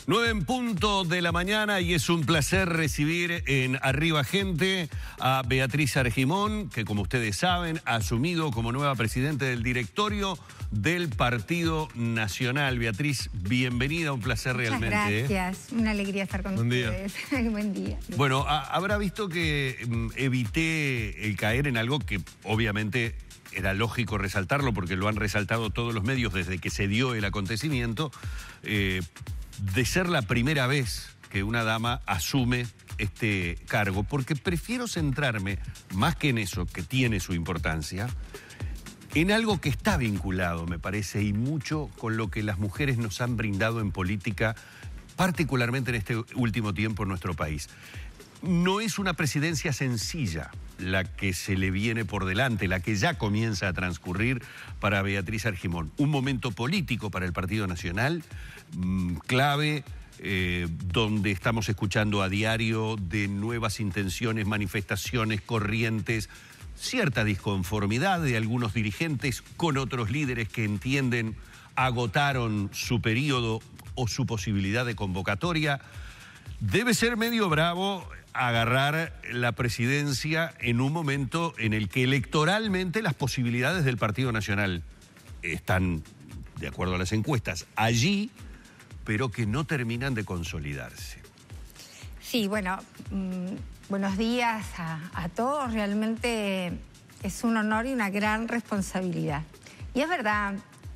9:00 de la mañana y es un placer recibir en Arriba Gente a Beatriz Argimón, que como ustedes saben ha asumido como nueva presidenta del directorio del Partido Nacional. Beatriz, bienvenida, un placer realmente. Muchas gracias, una alegría estar con ustedes. Buen día. Bueno, habrá visto que evité el caer en algo que obviamente era lógico resaltarlo porque lo han resaltado todos los medios desde que se dio el acontecimiento, de ser la primera vez que una dama asume este cargo, porque prefiero centrarme, más que en eso, que tiene su importancia, en algo que está vinculado, me parece, y mucho con lo que las mujeres nos han brindado en política, particularmente en este último tiempo en nuestro país. No es una presidencia sencilla la que se le viene por delante, la que ya comienza a transcurrir para Beatriz Argimón. Un momento político para el Partido Nacional, clave, donde estamos escuchando a diario de nuevas intenciones, manifestaciones, corrientes, cierta disconformidad de algunos dirigentes con otros líderes que entienden agotaron su periodo o su posibilidad de convocatoria. Debe ser medio bravo agarrar la presidencia en un momento en el que electoralmente las posibilidades del Partido Nacional están, de acuerdo a las encuestas, allí, pero que no terminan de consolidarse. Sí, bueno, buenos días a todos. Realmente es un honor y una gran responsabilidad. Y es verdad,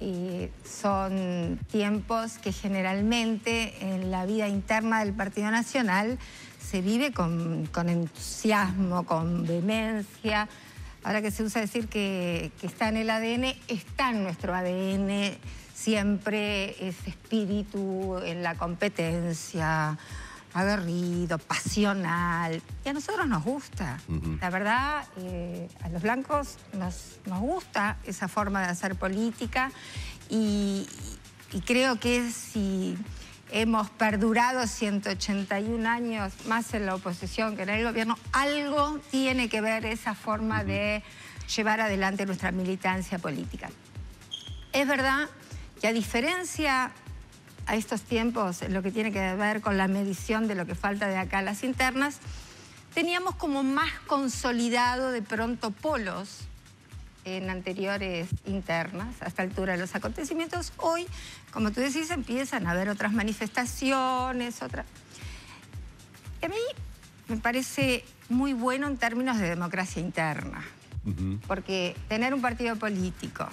son tiempos que generalmente en la vida interna del Partido Nacional se vive con entusiasmo, con vehemencia. Ahora que se usa decir que está en el ADN, está en nuestro ADN siempre ese espíritu en la competencia, aguerrido, pasional. Y a nosotros nos gusta. La verdad, a los blancos nos gusta esa forma de hacer política y creo que si hemos perdurado 181 años más en la oposición que en el gobierno, algo tiene que ver esa forma de llevar adelante nuestra militancia política. Es verdad que a diferencia a estos tiempos, en lo que tiene que ver con la medición de lo que falta de acá a las internas, teníamos como más consolidado de pronto polos en anteriores internas, a esta altura de los acontecimientos. Hoy, como tú decís, empiezan a haber otras manifestaciones, Y a mí me parece muy bueno en términos de democracia interna, porque tener un partido político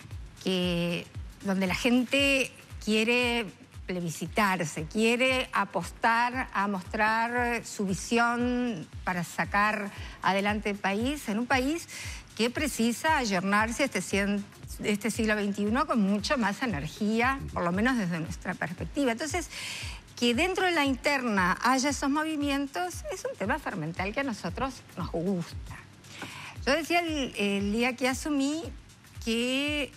donde la gente quiere plebiscitarse, quiere apostar a mostrar su visión para sacar adelante el país, en un país que precisa ayornarse este siglo XXI con mucho más energía, por lo menos desde nuestra perspectiva. Entonces, que dentro de la interna haya esos movimientos es un tema fermental que a nosotros nos gusta. Yo decía el día que asumí que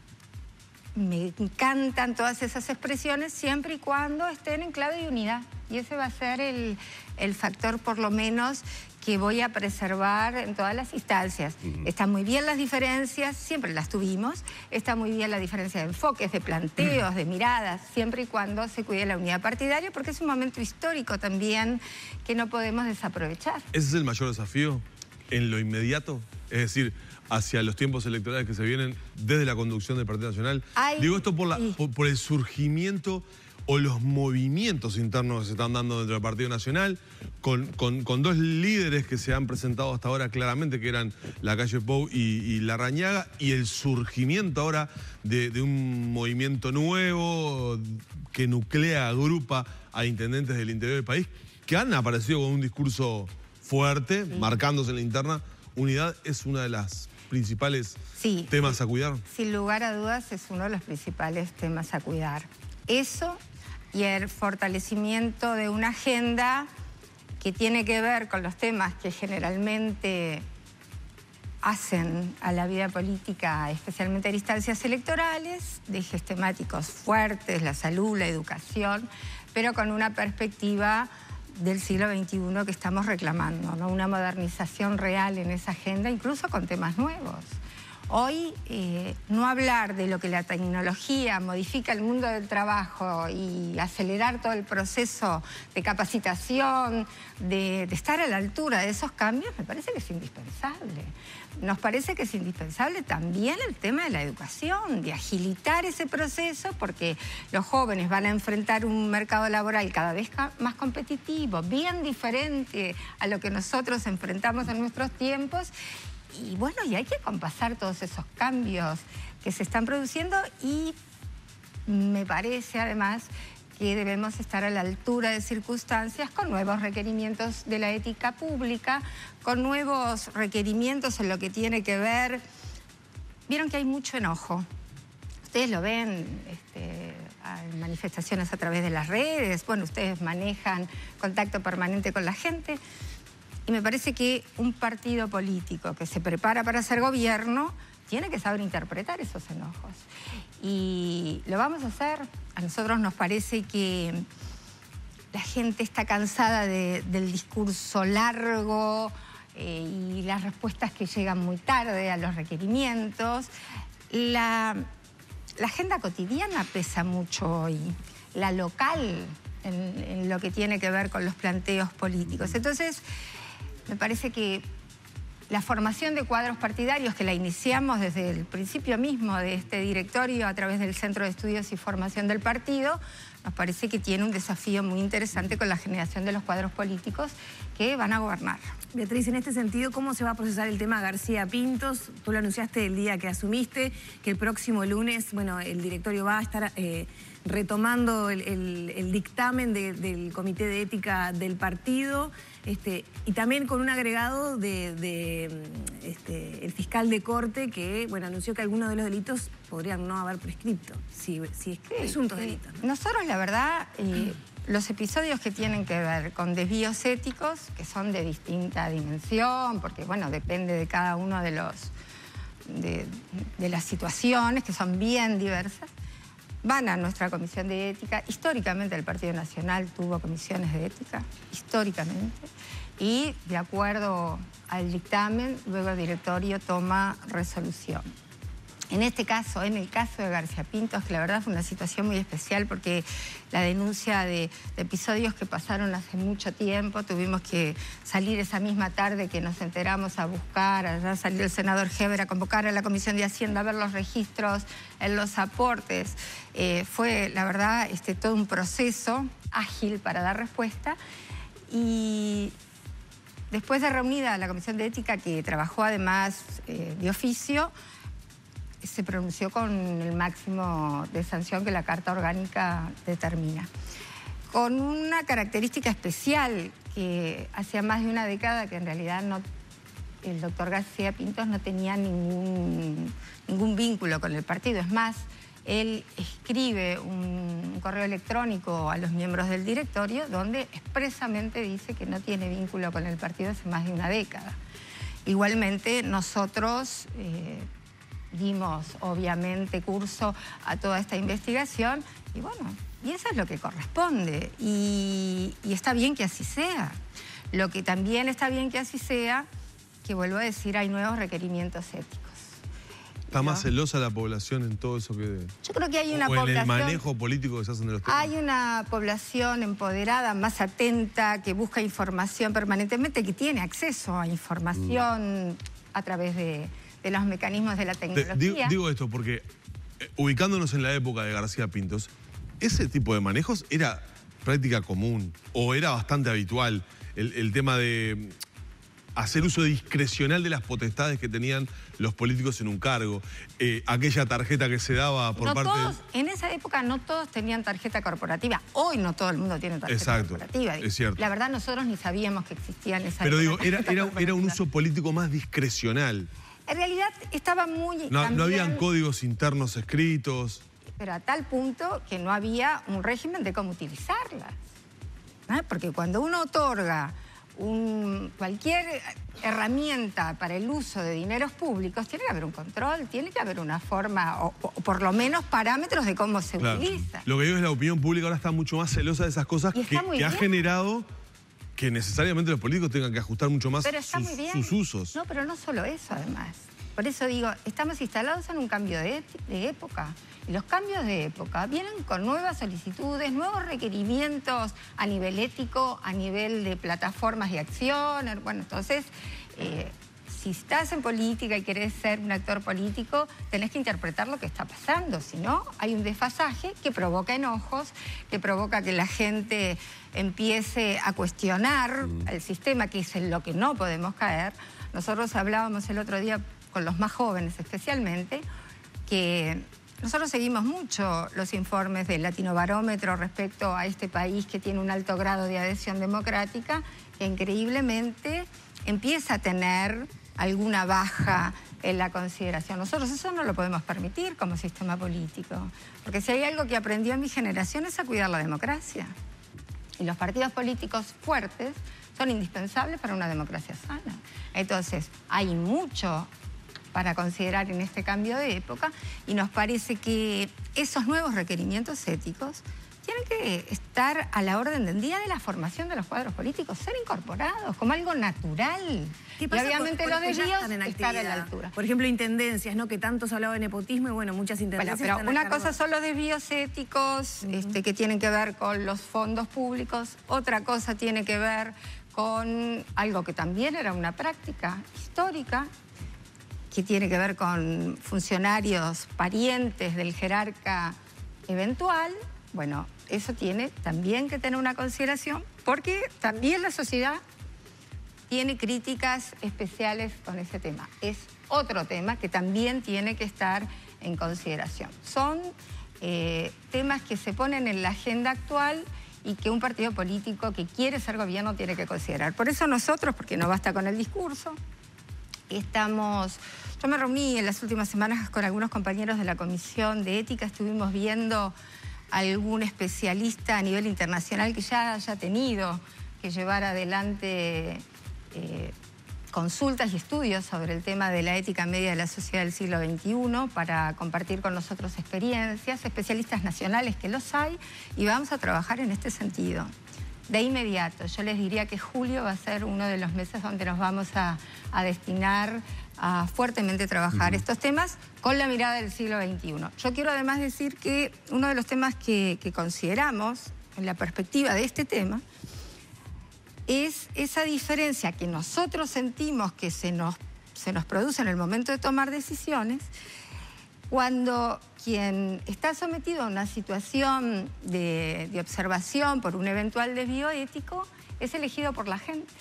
me encantan todas esas expresiones siempre y cuando estén en clave de unidad. Y ese va a ser el factor, por lo menos, que voy a preservar en todas las instancias. Están muy bien las diferencias, siempre las tuvimos. Está muy bien la diferencia de enfoques, de planteos, de miradas, siempre y cuando se cuide la unidad partidaria, porque es un momento histórico también que no podemos desaprovechar. ¿Ese es el mayor desafío en lo inmediato? Es decir, hacia los tiempos electorales que se vienen desde la conducción del Partido Nacional. Digo esto por el surgimiento o los movimientos internos que se están dando dentro del Partido Nacional, con dos líderes que se han presentado hasta ahora claramente, que eran Lacalle Pou y Larrañaga, y el surgimiento ahora de un movimiento nuevo que nuclea, agrupa a intendentes del interior del país, que han aparecido con un discurso fuerte, marcándose en la interna. Unidad es una de las principales temas a cuidar. Sin lugar a dudas es uno de los principales temas a cuidar. Eso y el fortalecimiento de una agenda que tiene que ver con los temas que generalmente hacen a la vida política, especialmente en instancias electorales, de ejes temáticos fuertes, la salud, la educación, pero con una perspectiva del siglo XXI que estamos reclamando, ¿no? Una modernización real en esa agenda, incluso con temas nuevos. Hoy no hablar de lo que la tecnología modifica el mundo del trabajo y acelerar todo el proceso de capacitación, de estar a la altura de esos cambios, me parece que es indispensable. Nos parece que es indispensable también el tema de la educación, de agilitar ese proceso, porque los jóvenes van a enfrentar un mercado laboral cada vez más competitivo, bien diferente a lo que nosotros enfrentamos en nuestros tiempos. Y bueno, y hay que compasar todos esos cambios que se están produciendo y me parece además que debemos estar a la altura de circunstancias con nuevos requerimientos de la ética pública, con nuevos requerimientos en lo que tiene que ver. Vieron que hay mucho enojo. Ustedes lo ven, hay manifestaciones a través de las redes, bueno, ustedes manejan contacto permanente con la gente. Y me parece que un partido político que se prepara para ser gobierno tiene que saber interpretar esos enojos. Y lo vamos a hacer. A nosotros nos parece que la gente está cansada del discurso largo y las respuestas que llegan muy tarde a los requerimientos. La agenda cotidiana pesa mucho hoy, la local en lo que tiene que ver con los planteos políticos. Entonces, me parece que la formación de cuadros partidarios, que la iniciamos desde el principio mismo de este directorio a través del Centro de Estudios y Formación del Partido, nos parece que tiene un desafío muy interesante con la generación de los cuadros políticos que van a gobernar. Beatriz, en este sentido, ¿cómo se va a procesar el tema García Pintos? Tú lo anunciaste el día que asumiste, que el próximo lunes, bueno, el directorio va a estar retomando el dictamen del Comité de Ética del partido, y también con un agregado el fiscal de corte que, bueno, anunció que algunos de los delitos podrían no haber prescripto, si es que presuntos delitos, ¿no? Nosotros, la verdad, los episodios que tienen que ver con desvíos éticos, que son de distinta dimensión, porque, bueno, depende de cada uno de las situaciones, que son bien diversas, van a nuestra comisión de ética. Históricamente el Partido Nacional tuvo comisiones de ética, históricamente, y de acuerdo al dictamen, luego el directorio toma resolución. En este caso, en el caso de García Pintos, que la verdad fue una situación muy especial porque la denuncia de episodios que pasaron hace mucho tiempo, tuvimos que salir esa misma tarde que nos enteramos a buscar, allá salió el senador Heber a convocar a la Comisión de Hacienda a ver los registros, en los aportes. Fue, la verdad, todo un proceso ágil para dar respuesta. Y después de reunida la Comisión de Ética, que trabajó además de oficio, se pronunció con el máximo de sanción que la Carta Orgánica determina. Con una característica especial que hacía más de una década que en realidad el doctor García Pintos no tenía ningún vínculo con el partido. Es más, él escribe un correo electrónico a los miembros del directorio donde expresamente dice que no tiene vínculo con el partido hace más de una década. Igualmente, nosotros dimos, obviamente, curso a toda esta investigación y bueno, y eso es lo que corresponde y está bien que así sea. Lo que también está bien que así sea, que vuelvo a decir, hay nuevos requerimientos éticos. ¿Está más celosa la población en todo eso que...? Yo creo que hay una población... en el manejo político que se hacen de los temas. Hay una población empoderada, más atenta, que busca información permanentemente, que tiene acceso a información a través de los mecanismos de la tecnología. Digo esto porque, ubicándonos en la época de García Pintos, ese tipo de manejos era práctica común o era bastante habitual. El tema de hacer uso discrecional de las potestades que tenían los políticos en un cargo. Aquella tarjeta que se daba por parte... En esa época no todos tenían tarjeta corporativa. Hoy no todo el mundo tiene tarjeta corporativa. Es cierto. La verdad, nosotros ni sabíamos que existían esas... Pero digo, era un uso político más discrecional. En realidad estaba muy... No habían códigos internos escritos. Pero a tal punto que no había un régimen de cómo utilizarlas, ¿no? Porque cuando uno otorga cualquier herramienta para el uso de dineros públicos, tiene que haber un control, tiene que haber una forma, o por lo menos parámetros de cómo se utiliza. Lo que digo es que la opinión pública ahora está mucho más celosa de esas cosas que ha generado que necesariamente los políticos tengan que ajustar mucho más sus usos. No, pero no solo eso, además. Por eso digo, estamos instalados en un cambio de época. Y los cambios de época vienen con nuevas solicitudes, nuevos requerimientos a nivel ético, a nivel de plataformas de acción. Bueno, entonces, si estás en política y querés ser un actor político, tenés que interpretar lo que está pasando. Si no, hay un desfasaje que provoca enojos, que provoca que la gente empiece a cuestionar el sistema, que es en lo que no podemos caer. Nosotros hablábamos el otro día con los más jóvenes especialmente, que nosotros seguimos mucho los informes del Latinobarómetro respecto a este país que tiene un alto grado de adhesión democrática, que increíblemente empieza a tener alguna baja en la consideración. Nosotros eso no lo podemos permitir como sistema político, porque si hay algo que aprendió mi generación es a cuidar la democracia. Y los partidos políticos fuertes son indispensables para una democracia sana. Entonces, hay mucho para considerar en este cambio de época y nos parece que esos nuevos requerimientos éticos tienen que estar a la orden del día de la formación de los cuadros políticos, ser incorporados como algo natural. ¿Qué pasa? Y obviamente los desvíos estar a la altura. Por ejemplo, intendencias, ¿no? Que tanto se hablaba de nepotismo y bueno, muchas intendencias. Bueno, pero una cosa son los desvíos éticos que tienen que ver con los fondos públicos, otra cosa tiene que ver con algo que también era una práctica histórica, que tiene que ver con funcionarios parientes del jerarca eventual. Bueno, eso tiene también que tener una consideración, porque también la sociedad tiene críticas especiales con ese tema. Es otro tema que también tiene que estar en consideración. Son temas que se ponen en la agenda actual y que un partido político que quiere ser gobierno tiene que considerar. Por eso nosotros, porque no basta con el discurso, yo me reuní en las últimas semanas con algunos compañeros de la Comisión de Ética, estuvimos viendo algún especialista a nivel internacional que ya haya tenido que llevar adelante consultas y estudios sobre el tema de la ética media de la sociedad del siglo XXI para compartir con nosotros experiencias, especialistas nacionales que los hay, y vamos a trabajar en este sentido. De inmediato, yo les diría que julio va a ser uno de los meses donde nos vamos a destinar a fuertemente trabajar estos temas con la mirada del siglo XXI. Yo quiero además decir que uno de los temas que consideramos en la perspectiva de este tema es esa diferencia que nosotros sentimos que se nos produce en el momento de tomar decisiones cuando quien está sometido a una situación de observación por un eventual desvío ético es elegido por la gente,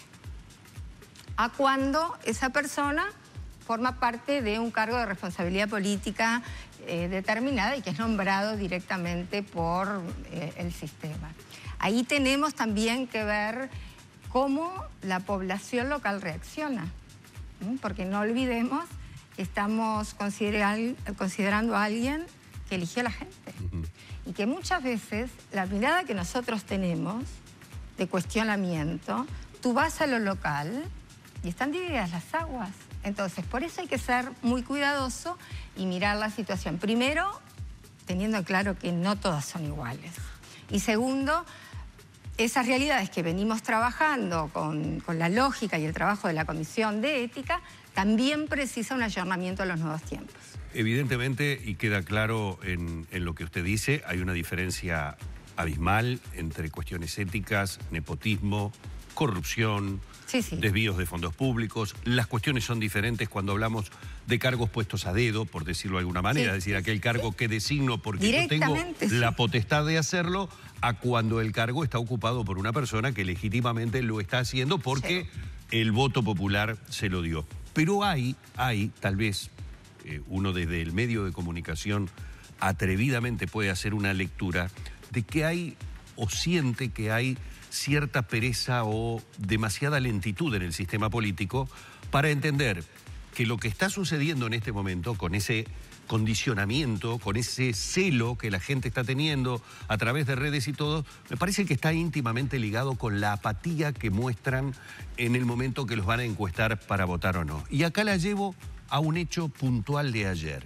a cuando esa persona forma parte de un cargo de responsabilidad política determinada y que es nombrado directamente por el sistema. Ahí tenemos también que ver cómo la población local reacciona, porque no olvidemos que estamos considerando a alguien que eligió a la gente. Y que muchas veces la mirada que nosotros tenemos de cuestionamiento, tú vas a lo local y están divididas las aguas. Entonces, por eso hay que ser muy cuidadoso y mirar la situación. Primero, teniendo claro que no todas son iguales. Y segundo, esas realidades que venimos trabajando con la lógica y el trabajo de la Comisión de Ética también precisa un ayornamiento a los nuevos tiempos. Evidentemente, y queda claro en lo que usted dice, hay una diferencia abismal entre cuestiones éticas, nepotismo, corrupción, desvíos de fondos públicos. Las cuestiones son diferentes cuando hablamos de cargos puestos a dedo, por decirlo de alguna manera, es decir, aquel cargo que designo porque yo tengo la potestad de hacerlo, a cuando el cargo está ocupado por una persona que legítimamente lo está haciendo porque el voto popular se lo dio. Pero hay tal vez, uno desde el medio de comunicación atrevidamente puede hacer una lectura de que hay o siente que hay cierta pereza o demasiada lentitud en el sistema político para entender que lo que está sucediendo en este momento con ese condicionamiento, con ese celo que la gente está teniendo a través de redes y todo, me parece que está íntimamente ligado con la apatía que muestran en el momento que los van a encuestar para votar o no. Y acá la llevo a un hecho puntual de ayer.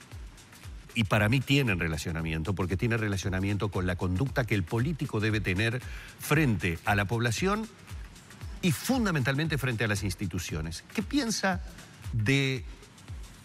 Y para mí tienen relacionamiento, porque tiene relacionamiento con la conducta que el político debe tener frente a la población y fundamentalmente frente a las instituciones. ¿Qué piensa de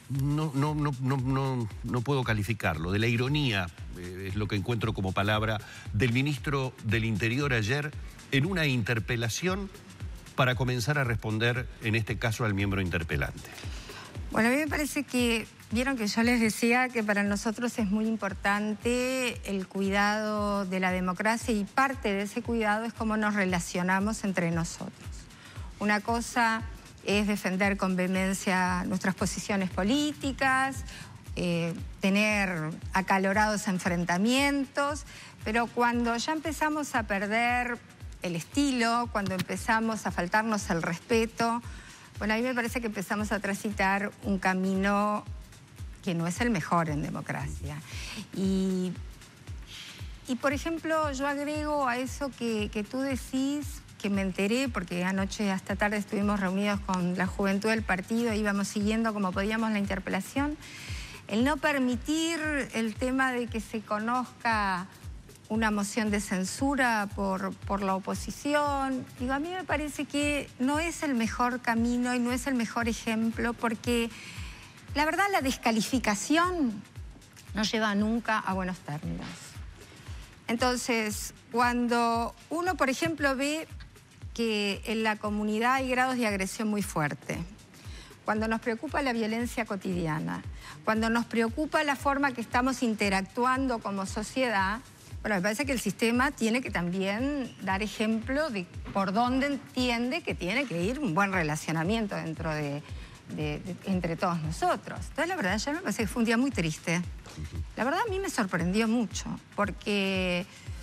no puedo calificarlo. De la ironía, es lo que encuentro como palabra, del ministro del Interior ayer en una interpelación para comenzar a responder, en este caso, al miembro interpelante. Bueno, a mí me parece que, vieron que yo les decía que para nosotros es muy importante el cuidado de la democracia y parte de ese cuidado es cómo nos relacionamos entre nosotros. Una cosa es defender con vehemencia nuestras posiciones políticas, tener acalorados enfrentamientos, pero cuando ya empezamos a perder el estilo, cuando empezamos a faltarnos el respeto, bueno, a mí me parece que empezamos a transitar un camino que no es el mejor en democracia. Y por ejemplo, yo agrego a eso que tú decís, que me enteré, porque anoche hasta tarde estuvimos reunidos con la juventud del partido, íbamos siguiendo como podíamos la interpelación, el no permitir el tema de que se conozca una moción de censura por la oposición. Digo, a mí me parece que no es el mejor camino y no es el mejor ejemplo, porque la verdad la descalificación no lleva nunca a buenos términos. Entonces, cuando uno, por ejemplo, ve que en la comunidad hay grados de agresión muy fuerte, cuando nos preocupa la violencia cotidiana, cuando nos preocupa la forma que estamos interactuando como sociedad, bueno, me parece que el sistema tiene que también dar ejemplo de por dónde entiende que tiene que ir un buen relacionamiento dentro entre todos nosotros. Entonces, la verdad, ayer me parece que fue un día muy triste. La verdad, a mí me sorprendió mucho, porque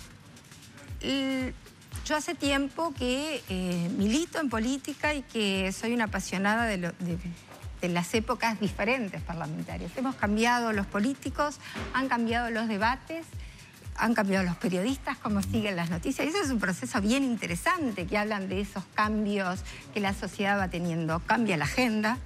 yo hace tiempo que milito en política y que soy una apasionada de las épocas diferentes parlamentarias. Hemos cambiado los políticos, han cambiado los debates, han cambiado los periodistas, cómo siguen las noticias. Y eso es un proceso bien interesante, que hablan de esos cambios que la sociedad va teniendo. Cambia la agenda,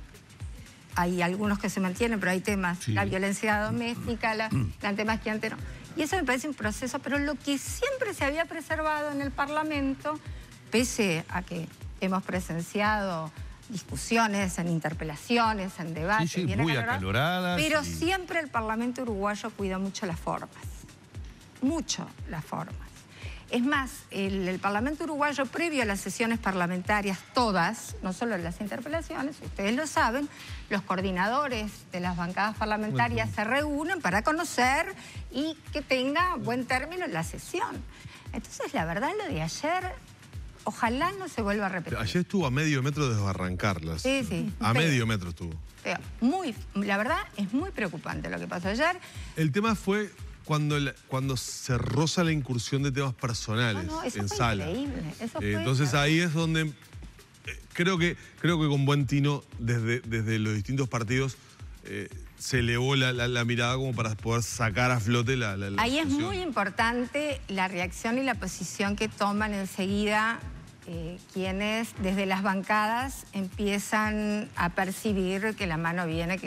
hay algunos que se mantienen, pero hay temas, sí, la violencia doméstica, temas que antes no. Y eso me parece un proceso, pero lo que siempre se había preservado en el Parlamento, pese a que hemos presenciado discusiones, en interpelaciones, en debates, sí, muy acaloradas. Pero siempre el Parlamento uruguayo cuida mucho las formas. Mucho las formas. Es más, el Parlamento uruguayo, previo a las sesiones parlamentarias, todas, no solo las interpelaciones, ustedes lo saben, los coordinadores de las bancadas parlamentarias se reúnen para conocer y que tenga buen término la sesión. Entonces, la verdad, lo de ayer, ojalá no se vuelva a repetir. Ayer estuvo a medio metro de desbarrancarlas. Sí, sí. A medio metro estuvo. La verdad, es muy preocupante lo que pasó ayer. El tema fue cuando se roza la incursión de temas personales eso en fue sala. Increíble. Eso fue entonces ahí es donde creo que con buen tino desde los distintos partidos se elevó la mirada como para poder sacar a flote la ahí discusión. Es muy importante la reacción y la posición que toman enseguida quienes desde las bancadas empiezan a percibir que la mano viene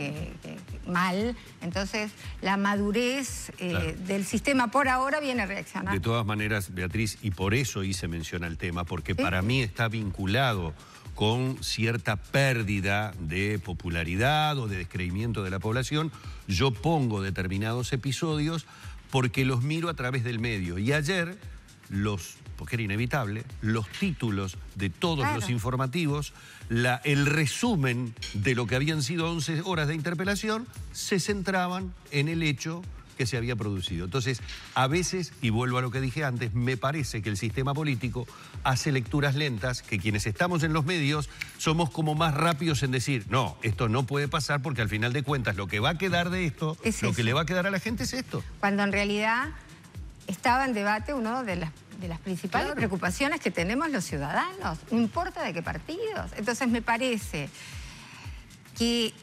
mal. Entonces, la madurez del sistema por ahora viene reaccionando. De todas maneras, Beatriz, y por eso hice mención al tema, porque para mí está vinculado con cierta pérdida de popularidad o de descreimiento de la población. Yo pongo determinados episodios porque los miro a través del medio. Y ayer, porque era inevitable, los títulos de todos los informativos, el resumen de lo que habían sido 11 horas de interpelación, se centraban en el hecho que se había producido. Entonces, a veces, y vuelvo a lo que dije antes, me parece que el sistema político hace lecturas lentas, que quienes estamos en los medios somos como más rápidos en decir, no, esto no puede pasar porque al final de cuentas lo que va a quedar de esto, lo que le va a quedar a la gente es esto. Cuando en realidad estaba en debate uno de las principales preocupaciones que tenemos los ciudadanos, no importa de qué partidos. Entonces me parece que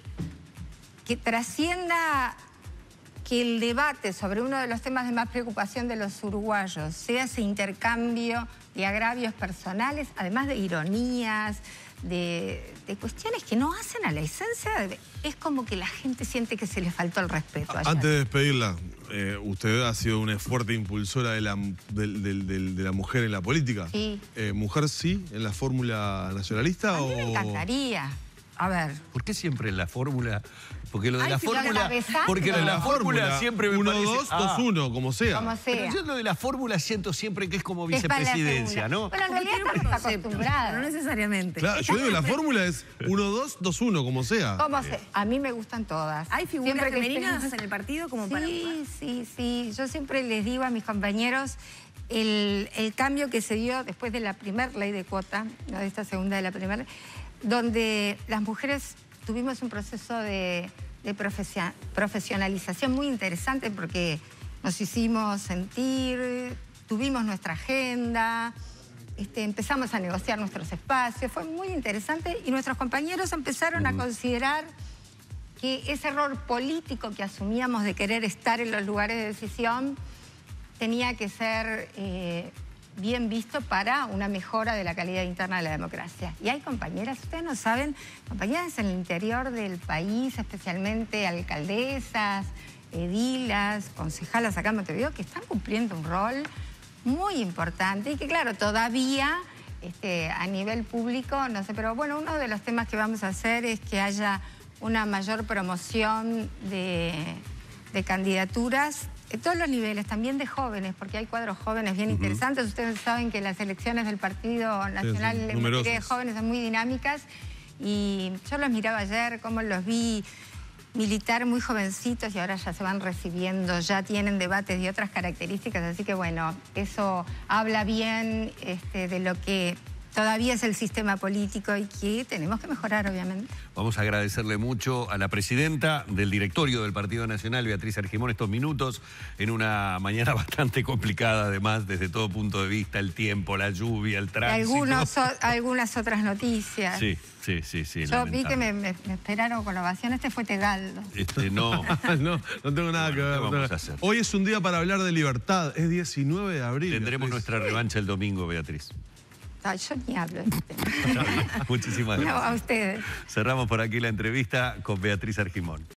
trascienda que el debate sobre uno de los temas de más preocupación de los uruguayos sea ese intercambio de agravios personales, además de ironías, de cuestiones que no hacen a la esencia. Es como que la gente siente que se le faltó el respeto ayer. Antes de despedirla, usted ha sido una fuerte impulsora de la mujer en la política. Sí. ¿Mujer sí en la fórmula nacionalista? A mí me encantaría. A ver. ¿Por qué siempre en la fórmula Porque lo de la fórmula... Porque lo de la fórmula siempre me 1, parece... 2, 2, 1, como sea. Como sea. Pero yo lo de la fórmula siento siempre que es como vicepresidencia, ¿no? Bueno, en realidad estamos acostumbrados. No necesariamente. Claro, yo digo, la fórmula es 1, 2, 2, 1, como sea. ¿Cómo sea? A mí me gustan todas. ¿Hay figuras femeninas en el partido como para...? Sí. Yo siempre les digo a mis compañeros el cambio que se dio después de la primera ley de cuota, no de esta segunda, de la primera, donde las mujeres tuvimos un proceso de profesionalización muy interesante porque nos hicimos sentir, tuvimos nuestra agenda, empezamos a negociar nuestros espacios, fue muy interesante y nuestros compañeros empezaron a considerar que ese error político que asumíamos de querer estar en los lugares de decisión tenía que ser bien visto para una mejora de la calidad interna de la democracia. Y hay compañeras, ustedes no saben, compañeras en el interior del país, especialmente alcaldesas, edilas, concejalas acá en Montevideo, que están cumpliendo un rol muy importante y que claro, todavía a nivel público, no sé, pero bueno, uno de los temas que vamos a hacer es que haya una mayor promoción de candidaturas en todos los niveles, también de jóvenes, porque hay cuadros jóvenes bien interesantes. Ustedes saben que las elecciones del Partido Nacional de Jóvenes son muy dinámicas y yo los miraba ayer, cómo los vi militar muy jovencitos y ahora ya se van recibiendo, ya tienen debates de otras características, así que bueno, eso habla bien de lo que todavía es el sistema político y que tenemos que mejorar, obviamente. Vamos a agradecerle mucho a la presidenta del directorio del Partido Nacional, Beatriz Argimón, estos minutos en una mañana bastante complicada, además, desde todo punto de vista, el tiempo, la lluvia, el tránsito. Algunas otras noticias. Sí. Yo vi que me esperaron con ovación. Este fue Tegaldo. No. no tengo nada que ver. ¿Qué vamos a hacer? Hoy es un día para hablar de libertad. Es 19 de abril. Tendremos nuestra revancha el domingo, Beatriz. Yo ni hablo de este tema. Muchísimas gracias. No, a ustedes. Cerramos por aquí la entrevista con Beatriz Argimón.